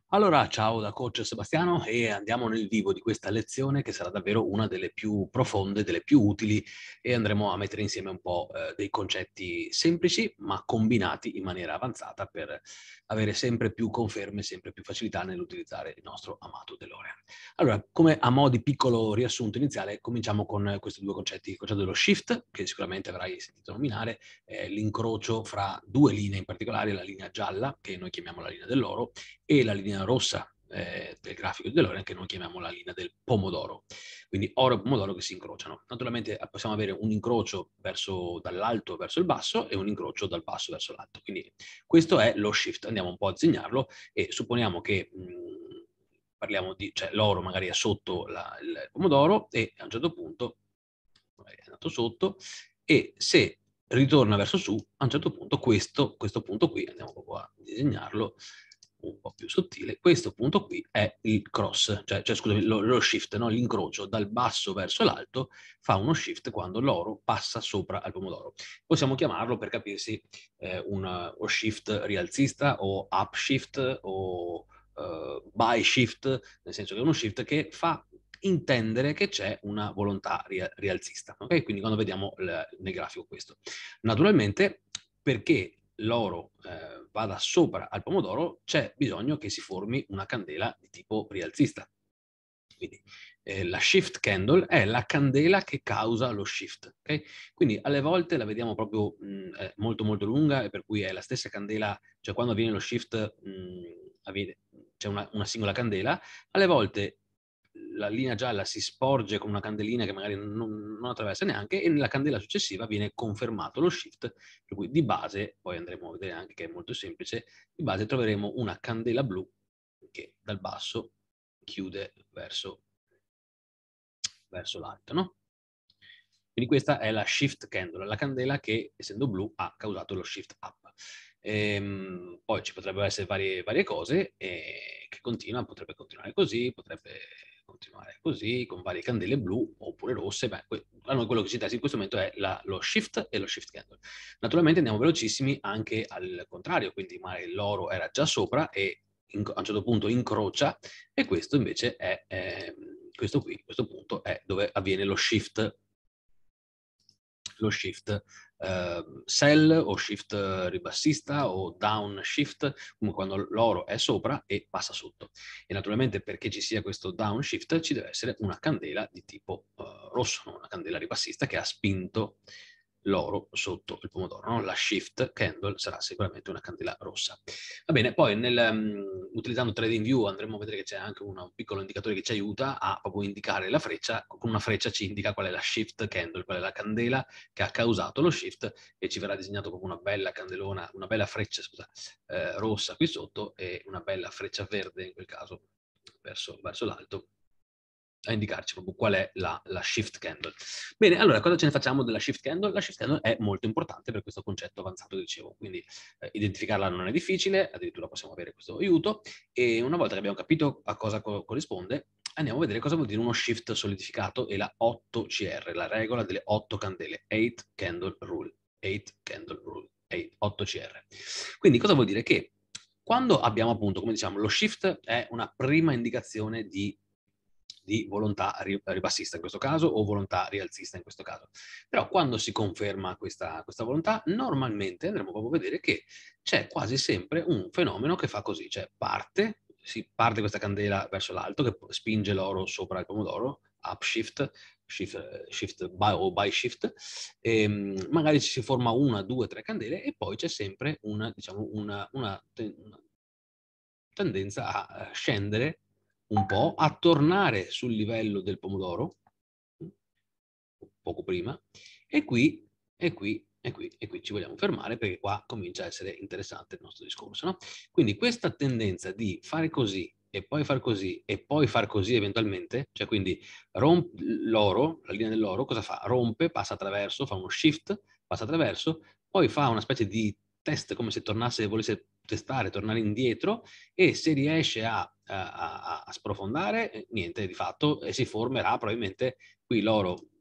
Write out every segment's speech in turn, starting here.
Allora, ciao da coach Sebastiano e andiamo nel vivo di questa lezione che sarà davvero una delle più profonde, delle più utili e andremo a mettere insieme un po' dei concetti semplici ma combinati in maniera avanzata per avere sempre più conferme, sempre più facilità nell'utilizzare il nostro amato DeLorean. Allora, come a mo' di piccolo riassunto iniziale, cominciamo con questi due concetti. Il concetto dello shift, che sicuramente avrai sentito nominare, è l'incrocio fra due linee in particolare, la linea gialla, che noi chiamiamo la linea dell'oro, e la linea rossa del grafico di DeLorean che noi chiamiamo la linea del pomodoro. Quindi oro e pomodoro che si incrociano. Naturalmente possiamo avere un incrocio dall'alto verso il basso e un incrocio dal basso verso l'alto. Quindi questo è lo shift. Andiamo un po' a disegnarlo e supponiamo che parliamo di, cioè l'oro magari è sotto il pomodoro e a un certo punto magari è andato sotto e se ritorna verso su, a un certo punto questo punto qui, andiamo proprio a disegnarlo un po' più sottile, questo punto qui è il cross, cioè scusami, lo shift, no? L'incrocio dal basso verso l'alto fa uno shift quando l'oro passa sopra al pomodoro. Possiamo chiamarlo, per capirsi, o shift rialzista o upshift o buy shift, nel senso che è uno shift che fa intendere che c'è una volontà rialzista, ok? Quindi quando vediamo nel grafico questo. Naturalmente, perché l'oro vada sopra al pomodoro, c'è bisogno che si formi una candela di tipo rialzista. Quindi la shift candle è la candela che causa lo shift. Okay? Quindi alle volte la vediamo proprio molto molto lunga e per cui è la stessa candela, cioè quando avviene lo shift c'è una singola candela, alle volte la linea gialla si sporge con una candelina che magari non attraversa neanche e nella candela successiva viene confermato lo shift, per cui di base, poi andremo a vedere anche che è molto semplice, di base troveremo una candela blu che dal basso chiude verso l'alto, no? Quindi questa è la shift candle, la candela che, essendo blu, ha causato lo shift up. Poi ci potrebbero essere varie cose che potrebbe continuare così, potrebbe continuare così, con varie candele blu oppure rosse. Beh, a noi quello che ci interessa in questo momento è lo shift e lo shift candle. Naturalmente andiamo velocissimi anche al contrario, quindi magari l'oro era già sopra e a un certo punto incrocia e questo invece è questo qui, questo punto è dove avviene lo shift sell o shift ribassista o down shift, come quando l'oro è sopra e passa sotto. E naturalmente perché ci sia questo down shift ci deve essere una candela di tipo rosso, no? Una candela ribassista che ha spinto l'oro sotto il pomodoro. No? La shift candle sarà sicuramente una candela rossa. Va bene, poi utilizzando TradingView andremo a vedere che c'è anche un piccolo indicatore che ci aiuta a proprio indicare la freccia, con una freccia ci indica qual è la shift candle, qual è la candela che ha causato lo shift e ci verrà disegnato proprio una bella candelona, una bella freccia, scusa, rossa qui sotto e una bella freccia verde in quel caso verso l'alto a indicarci proprio qual è la shift candle. Bene, allora cosa ce ne facciamo della shift candle? La shift candle è molto importante per questo concetto avanzato che dicevo, quindi identificarla non è difficile, addirittura possiamo avere questo aiuto e una volta che abbiamo capito a cosa corrisponde, andiamo a vedere cosa vuol dire uno shift solidificato e la 8CR, la regola delle 8 candele, 8 candle rule, 8 candle rule, 8CR. Quindi cosa vuol dire? Che quando abbiamo appunto, come diciamo, lo shift è una prima indicazione di volontà ribassista in questo caso o volontà rialzista in questo caso. Però quando si conferma questa volontà, normalmente andremo proprio a vedere che c'è quasi sempre un fenomeno che fa così, cioè si parte questa candela verso l'alto che spinge l'oro sopra il pomodoro, upshift, shift by, o by shift, e magari ci si forma una, due, tre candele e poi c'è sempre diciamo, una tendenza a scendere un po', a tornare sul livello del pomodoro, poco prima, e qui, e qui, e qui, e qui ci vogliamo fermare perché qua comincia a essere interessante il nostro discorso. No? Quindi questa tendenza di fare così e poi far così e poi far così eventualmente, cioè quindi l'oro, la linea dell'oro, cosa fa? Rompe, passa attraverso, fa uno shift, passa attraverso, poi fa una specie di test come se volesse testare, tornare indietro e se riesce a sprofondare, niente di fatto, e si formerà probabilmente qui l'oro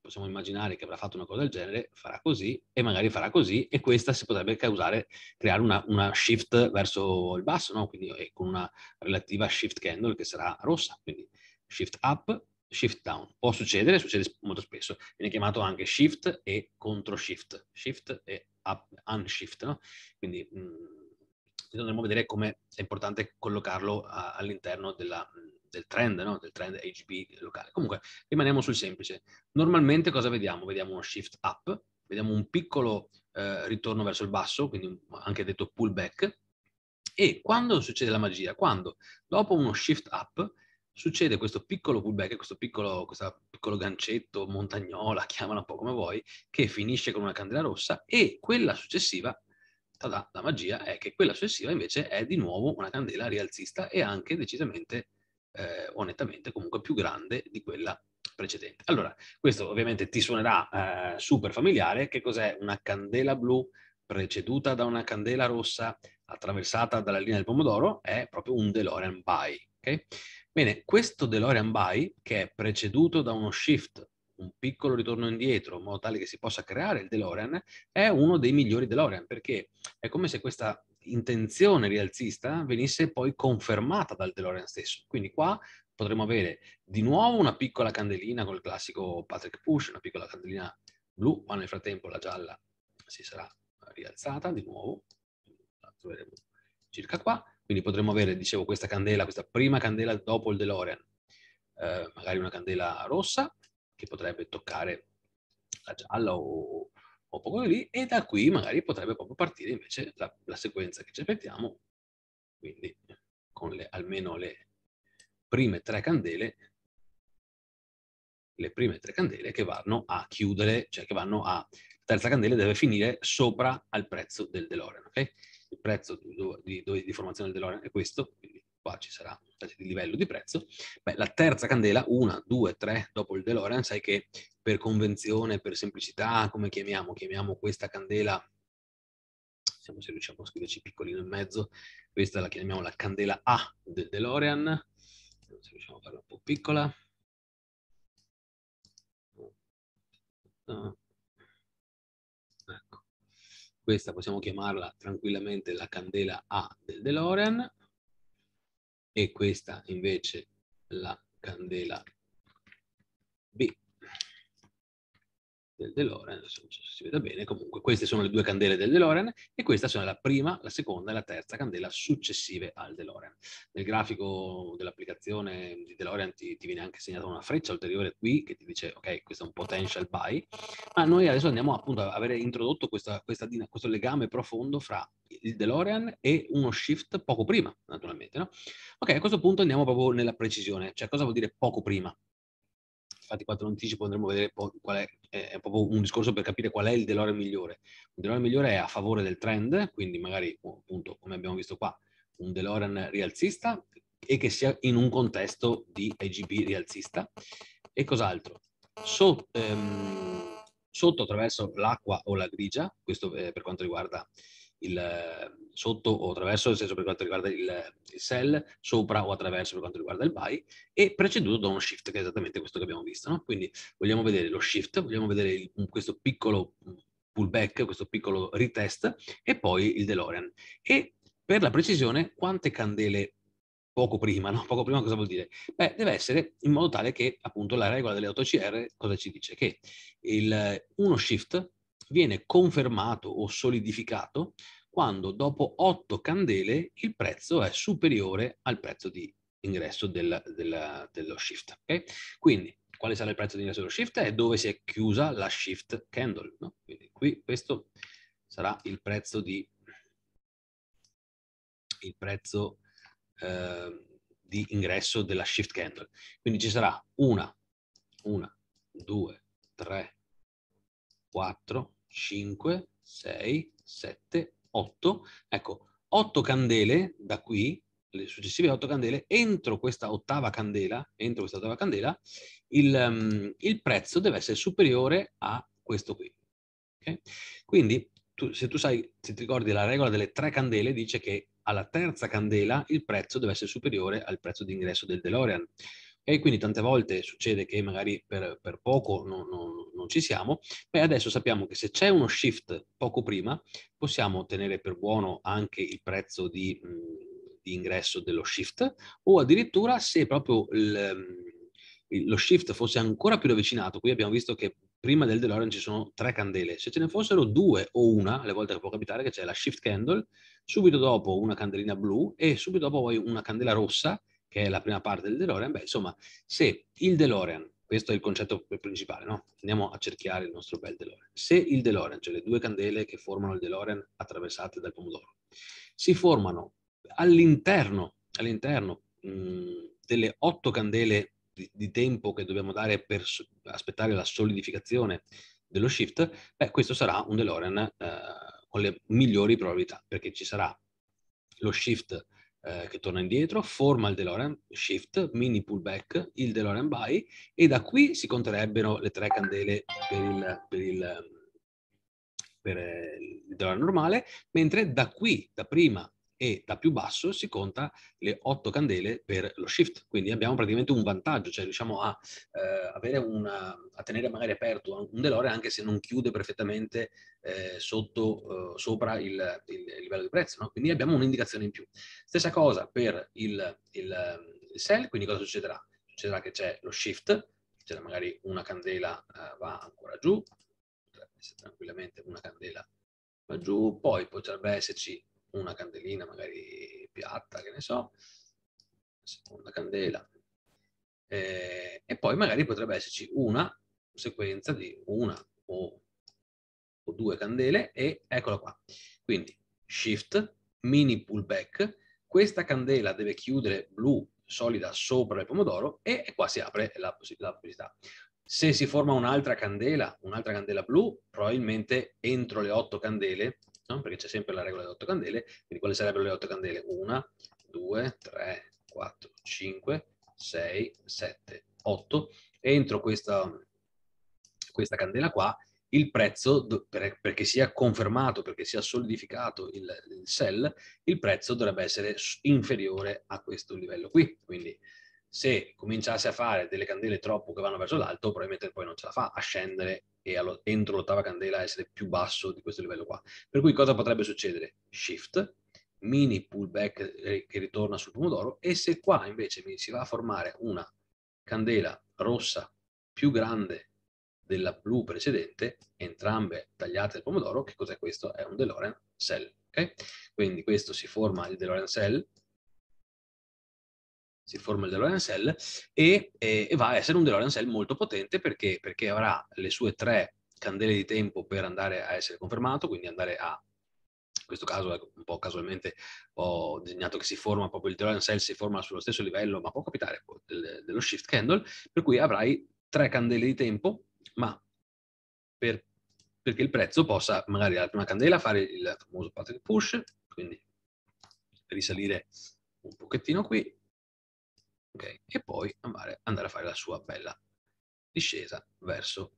possiamo immaginare che avrà fatto una cosa del genere, farà così e magari farà così, e questa si potrebbe creare una shift verso il basso, no? Quindi con una relativa shift candle che sarà rossa, quindi shift up, shift down. Può succedere, succede molto spesso, viene chiamato anche shift e contro shift e up, unshift, no? Quindi dovremmo vedere come è importante collocarlo all'interno del trend, no? Del trend AGB locale. Comunque, rimaniamo sul semplice. Normalmente cosa vediamo? Vediamo uno shift up, vediamo un piccolo ritorno verso il basso, quindi anche detto pullback, e quando succede la magia? Quando dopo uno shift up succede questo piccolo pullback, questo piccolo gancetto, montagnola, chiamala un po' come vuoi, che finisce con una candela rossa, e quella successiva, tada, la magia è che quella successiva invece è di nuovo una candela rialzista e anche decisamente o nettamente comunque più grande di quella precedente. Allora, questo ovviamente ti suonerà super familiare. Che cos'è una candela blu preceduta da una candela rossa attraversata dalla linea del pomodoro? È proprio un DeLorean buy. Okay? Bene, questo DeLorean buy, che è preceduto da uno shift, un piccolo ritorno indietro, in modo tale che si possa creare il DeLorean, è uno dei migliori DeLorean, perché è come se questa intenzione rialzista venisse poi confermata dal DeLorean stesso. Quindi qua potremo avere di nuovo una piccola candelina con il classico Patrick Push, una piccola candelina blu, ma nel frattempo la gialla si sarà rialzata di nuovo, la troveremo circa qua. Quindi potremmo avere, dicevo, questa candela, questa prima candela dopo il DeLorean, magari una candela rossa che potrebbe toccare la gialla o poco lì, e da qui magari potrebbe proprio partire invece la sequenza che ci aspettiamo, quindi con almeno le prime tre candele che vanno a chiudere, cioè che vanno a... La terza candela deve finire sopra al prezzo del DeLorean, ok? Il prezzo di formazione del DeLorean è questo, quindi qua ci sarà una specie di livello di prezzo. Beh, la terza candela, 1, 2, 3 dopo il DeLorean, sai che per convenzione, per semplicità, come chiamiamo? Chiamiamo questa candela, vediamo se riusciamo a scriverci piccolino in mezzo, questa la chiamiamo la candela A del DeLorean, se riusciamo a farla un po' piccola. Ecco. Questa possiamo chiamarla tranquillamente la candela A del DeLorean, e questa invece la candela B del DeLorean. Non so se si vede bene, comunque queste sono le due candele del DeLorean, e questa sono la prima, la seconda e la terza candela successive al DeLorean. Nel grafico dell'applicazione di DeLorean ti viene anche segnata una freccia ulteriore qui che ti dice ok, questo è un potential buy, ma noi adesso andiamo appunto a avere introdotto questo legame profondo fra il DeLorean e uno shift poco prima, naturalmente, no? Ok, a questo punto andiamo proprio nella precisione, cioè cosa vuol dire poco prima? Infatti qua te lo anticipo, andremo a vedere qual è proprio un discorso per capire qual è il DeLorean migliore. Un DeLorean migliore è a favore del trend, quindi magari appunto come abbiamo visto qua, un DeLorean rialzista e che sia in un contesto di AGB rialzista. E cos'altro? Sotto attraverso l'acqua o la grigia, questo per quanto riguarda il sotto o attraverso, nel senso per quanto riguarda il sell, sopra o attraverso per quanto riguarda il buy, e preceduto da uno shift, che è esattamente questo che abbiamo visto, no? Quindi vogliamo vedere lo shift, vogliamo vedere questo piccolo pullback, questo piccolo retest, e poi il DeLorean. E per la precisione, quante candele poco prima, no? Poco prima cosa vuol dire? Beh, deve essere in modo tale che appunto la regola delle 8CR cosa ci dice? Che uno shift viene confermato o solidificato quando dopo 8 candele il prezzo è superiore al prezzo di ingresso dello shift. Okay? Quindi quale sarà il prezzo di ingresso dello shift? È dove si è chiusa la shift candle. No? Quindi qui questo sarà il prezzo di ingresso della shift candle. Quindi ci sarà una, 2, 3, 4, 5, 6, 7, 8. Ecco, 8 candele da qui, le successive 8 candele, entro questa ottava candela, il prezzo deve essere superiore a questo qui. Okay? Quindi, se ti ricordi la regola delle 3 candele, dice che alla terza candela il prezzo deve essere superiore al prezzo di ingresso del DeLorean. E quindi tante volte succede che magari per poco non non ci siamo, beh, adesso sappiamo che se c'è uno shift poco prima, possiamo tenere per buono anche il prezzo di ingresso dello shift, o addirittura se proprio lo shift fosse ancora più ravvicinato. Qui abbiamo visto che prima del DeLorean ci sono 3 candele, se ce ne fossero 2 o una, alle volte che può capitare che c'è la shift candle, subito dopo una candelina blu e subito dopo poi una candela rossa, che è la prima parte del DeLorean. Beh, insomma, se il DeLorean, questo è il concetto principale, no? Andiamo a cerchiare il nostro bel DeLorean. Se il DeLorean, cioè le 2 candele che formano il DeLorean attraversate dal pomodoro, si formano all'interno delle 8 candele di tempo che dobbiamo dare per aspettare la solidificazione dello shift, beh, questo sarà un DeLorean con le migliori probabilità, perché ci sarà lo shift che torna indietro, forma il DeLorean shift, mini pullback, il DeLorean by, e da qui si conterebbero le 3 candele per il DeLorean normale, mentre da qui, da prima e da più basso, si conta le 8 candele per lo shift. Quindi abbiamo praticamente un vantaggio, cioè riusciamo a tenere magari aperto un DeLorean anche se non chiude perfettamente sopra il livello di prezzo, no? Quindi abbiamo un'indicazione in più. Stessa cosa per il sell, quindi cosa succederà? Succederà che c'è lo shift, c'è magari una candela va ancora giù, potrebbe essere tranquillamente una candela va giù, poi potrebbe esserci una candelina magari piatta, che ne so, seconda candela, e poi magari potrebbe esserci una sequenza di una o 2 candele e eccola qua. Quindi shift, mini pullback, questa candela deve chiudere blu solida sopra il pomodoro e qua si apre la possibilità. Se si forma un'altra candela blu, probabilmente entro le 8 candele, no? Perché c'è sempre la regola delle 8 candele, quindi quali sarebbero le 8 candele? 1, 2, 3, 4, 5, 6, 7, 8. Entro questa candela qua, il prezzo, perché sia confermato, perché sia solidificato il sell, il prezzo dovrebbe essere inferiore a questo livello qui. Quindi se cominciasse a fare delle candele troppo che vanno verso l'alto, probabilmente poi non ce la fa a scendere e entro l'8ª candela essere più basso di questo livello qua. Per cui cosa potrebbe succedere? Shift, mini pullback che ritorna sul pomodoro, e se qua invece mi si va a formare una candela rossa più grande della blu precedente, entrambe tagliate al pomodoro, che cos'è questo? È un DeLorean Cell. Okay? Quindi questo si forma il DeLorean Cell, e va a essere un DeLorean Cell molto potente perché avrà le sue 3 candele di tempo per andare a essere confermato, quindi andare a, in questo caso ecco, un po' casualmente ho disegnato che si forma proprio il DeLorean Cell, si forma sullo stesso livello, ma può capitare dello shift candle, per cui avrai 3 candele di tempo, ma perché il prezzo possa magari alla prima candela fare il famoso pattern push, quindi risalire un pochettino qui, okay, e poi andare a fare la sua bella discesa verso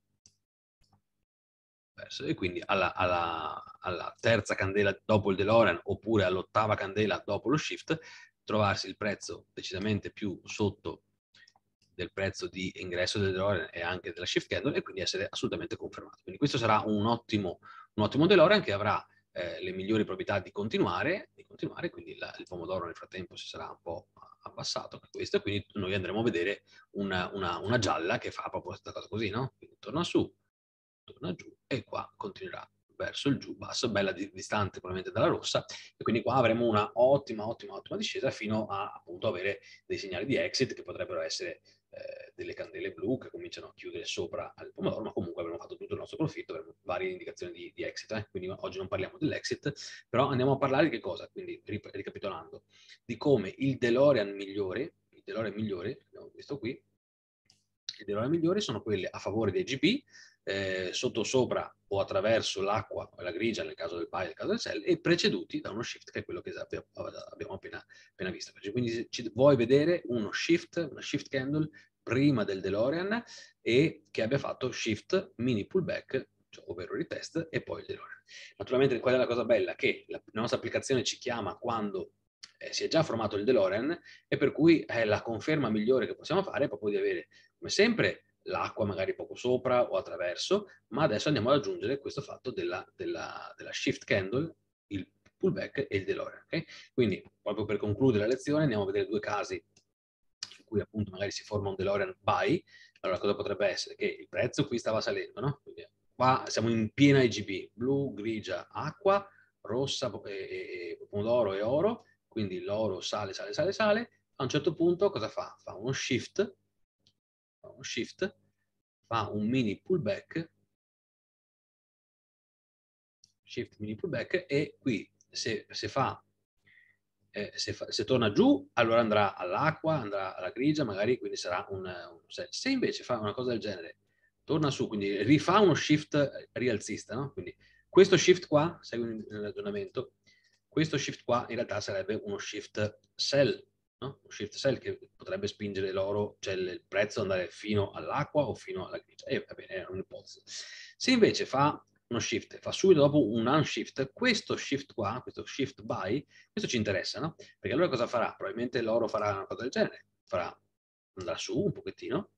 e quindi alla terza candela dopo il DeLorean oppure all'8ª candela dopo lo shift trovarsi il prezzo decisamente più sotto del prezzo di ingresso del DeLorean e anche della shift candle, e quindi essere assolutamente confermato. Quindi questo sarà un ottimo DeLorean che avrà le migliori probabilità di continuare, quindi il pomodoro nel frattempo si sarà un po' abbassato per questo, e quindi noi andremo a vedere una gialla che fa proprio questa cosa così, no? Quindi torna su, torna giù e qua continuerà verso il giù basso, bella distante probabilmente dalla rossa, e quindi qua avremo una ottima discesa fino a appunto avere dei segnali di exit che potrebbero essere delle candele blu che cominciano a chiudere sopra al pomodoro, ma comunque avremo fatto tutto il nostro profitto, avremo varie indicazioni di exit, quindi oggi non parliamo dell'exit, però andiamo a parlare di che cosa? Quindi ricapitolando, di come il DeLorean migliore, abbiamo visto qui, i DeLorean migliori sono quelli a favore dei GB, sotto sopra o attraverso l'acqua o la grigia nel caso del buy, nel caso del sell, e preceduti da uno shift che è quello che abbiamo appena visto. Quindi vuoi vedere uno shift, una shift candle prima del DeLorean e che abbia fatto shift mini pullback, cioè, ovvero retest, e poi il DeLorean. Naturalmente qual è la cosa bella? Che la nostra applicazione ci chiama quando si è già formato il DeLorean, e per cui la conferma migliore che possiamo fare è proprio di avere, come sempre, l'acqua magari poco sopra o attraverso, ma adesso andiamo ad aggiungere questo fatto della shift candle, il pullback e il DeLorean. Okay? Quindi, proprio per concludere la lezione, andiamo a vedere due casi in cui appunto magari si forma un DeLorean buy. Allora, cosa potrebbe essere? Che il prezzo qui stava salendo, no? Quindi, qua siamo in piena IGB, blu, grigia, acqua, rossa, pomodoro e oro, quindi l'oro sale, sale, sale, sale. A un certo punto cosa fa? Fa uno shift, fa un mini pullback, shift mini pullback, e qui se torna giù, allora andrà all'acqua, andrà alla grigia, magari, quindi sarà un set. Se invece fa una cosa del genere, torna su, quindi rifà uno shift rialzista, no? Quindi questo shift qua, segui il ragionamento, questo shift qua in realtà sarebbe uno shift sell, no? Un shift sell che potrebbe spingere l'oro, cioè il prezzo andare fino all'acqua o fino alla grigia. E va bene, è un'ipotesi. Se invece fa uno shift, fa subito dopo un unshift, questo shift qua, questo shift buy, questo ci interessa, no? Perché allora cosa farà? Probabilmente l'oro farà una cosa del genere, andrà su un pochettino,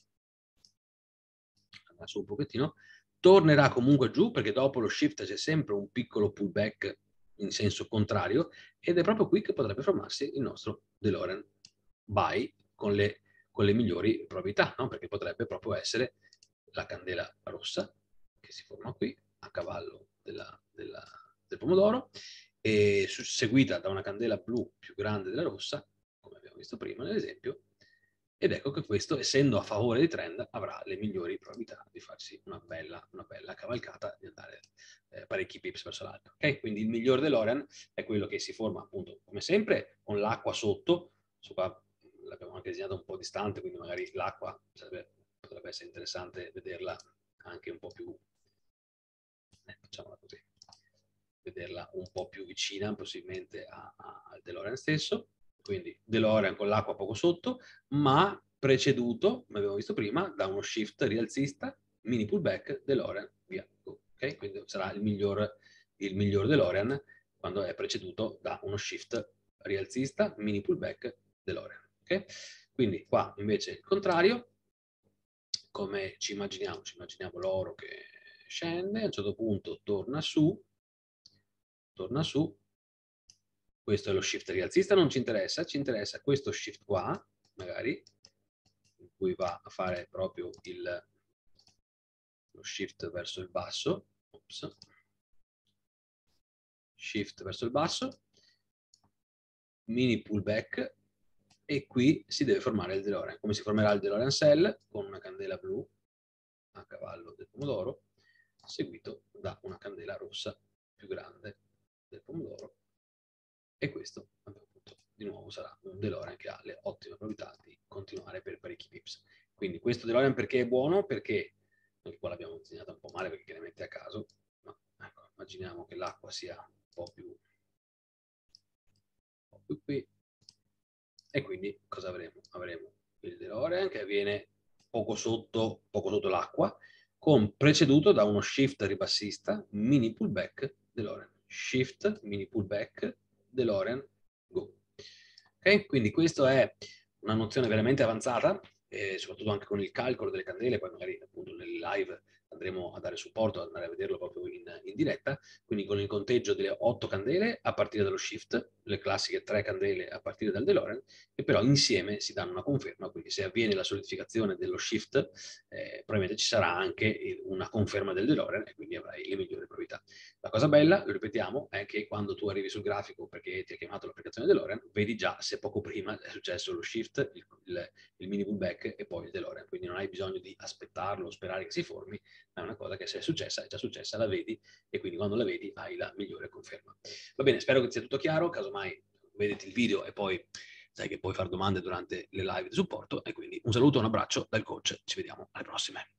tornerà comunque giù perché dopo lo shift c'è sempre un piccolo pullback in senso contrario, ed è proprio qui che potrebbe formarsi il nostro DeLorean buy con le migliori probabilità, no? Perché potrebbe proprio essere la candela rossa che si forma qui a cavallo del pomodoro, e seguita da una candela blu più grande della rossa, come abbiamo visto prima nell'esempio, ed ecco che questo, essendo a favore di trend, avrà le migliori probabilità di farsi una bella cavalcata, di andare parecchi pips verso l'alto. Okay? Quindi il miglior DeLorean è quello che si forma appunto, come sempre, con l'acqua sotto. Qua l'abbiamo anche disegnato un po' distante, quindi magari l'acqua potrebbe essere interessante vederla anche un po' più, facciamola così, vederla un po' più vicina possibilmente al DeLorean stesso. Quindi DeLorean con l'acqua poco sotto, ma preceduto, come abbiamo visto prima, da uno shift rialzista, mini pullback, DeLorean, via. Okay? Quindi sarà il miglior DeLorean quando è preceduto da uno shift rialzista, mini pullback, DeLorean. Okay? Quindi qua invece il contrario, come ci immaginiamo l'oro che scende, a un certo punto torna su, questo è lo shift rialzista, non ci interessa, ci interessa questo shift qua, magari, in cui va a fare proprio lo shift verso il basso, shift verso il basso, mini pullback, e qui si deve formare il DeLorean. Come si formerà il DeLorean Cell? Con una candela blu a cavallo del pomodoro, seguito da una candela rossa più grande del pomodoro, e questo appunto di nuovo sarà un DeLorean che ha le ottime probabilità di continuare per parecchi pips. Quindi questo DeLorean perché è buono? Perché anche qua l'abbiamo disegnato un po' male perché le mette a caso, ma ecco, immaginiamo che l'acqua sia un po' più qui, e quindi cosa avremo? Avremo il DeLorean che avviene poco sotto l'acqua, con preceduto da uno shift ribassista, mini pullback, DeLorean. Shift, mini pullback, DeLorean, go. Ok? Quindi questa è una nozione veramente avanzata, soprattutto anche con il calcolo delle candele, poi magari appunto nel live andremo a dare supporto, andare a vederlo proprio in diretta, quindi con il conteggio delle 8 candele a partire dallo shift, le classiche 3 candele a partire dal DeLorean, e però insieme si danno una conferma, quindi se avviene la solidificazione dello shift, probabilmente ci sarà anche una conferma del DeLorean e quindi avrai le migliori probabilità. La cosa bella, lo ripetiamo, è che quando tu arrivi sul grafico perché ti ha chiamato l'applicazione DeLorean, vedi già se poco prima è successo lo shift, il mini pullback e poi il DeLorean, quindi non hai bisogno di aspettarlo, sperare che si formi, ma è una cosa che se è successa, è già successa, la vedi, e quindi quando la vedi hai la migliore conferma. Va bene, spero che sia tutto chiaro, casomai vedete il video e poi sai che puoi fare domande durante le live di supporto, e quindi un saluto, un abbraccio dal coach, ci vediamo alle prossime.